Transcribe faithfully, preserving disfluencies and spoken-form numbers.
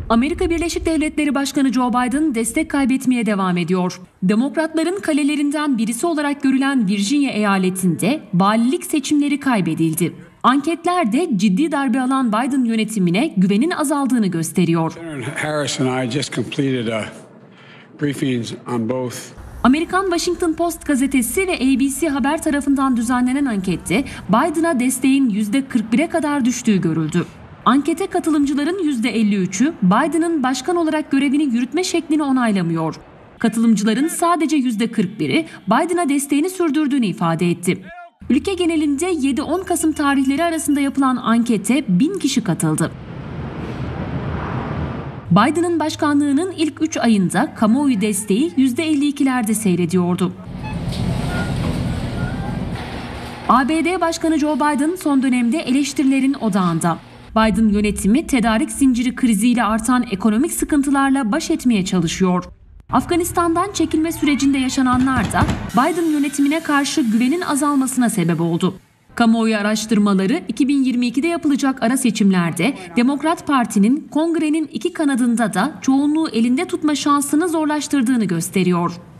Amerika Birleşik Devletleri Başkanı Joe Biden destek kaybetmeye devam ediyor. Demokratların kalelerinden birisi olarak görülen Virginia eyaletinde valilik seçimleri kaybedildi. Anketler de ciddi darbe alan Biden yönetimine güvenin azaldığını gösteriyor. Amerikan Washington Post gazetesi ve A B C Haber tarafından düzenlenen ankette Biden'a desteğin yüzde kırk bire kadar düştüğü görüldü. Ankete katılımcıların yüzde elli üçü Biden'ın başkan olarak görevini yürütme şeklini onaylamıyor. Katılımcıların sadece yüzde kırk biri Biden'a desteğini sürdürdüğünü ifade etti. Ülke genelinde yedi on Kasım tarihleri arasında yapılan ankete bin kişi katıldı. Biden'ın başkanlığının ilk üç ayında kamuoyu desteği yüzde elli ikilerde seyrediyordu. A B D Başkanı Joe Biden son dönemde eleştirilerin odağında. Biden yönetimi tedarik zinciri kriziyle artan ekonomik sıkıntılarla baş etmeye çalışıyor. Afganistan'dan çekilme sürecinde yaşananlar da Biden yönetimine karşı güvenin azalmasına sebep oldu. Kamuoyu araştırmaları iki bin yirmi ikide yapılacak ara seçimlerde Demokrat Parti'nin kongrenin iki kanadında da çoğunluğu elinde tutma şansını zorlaştırdığını gösteriyor.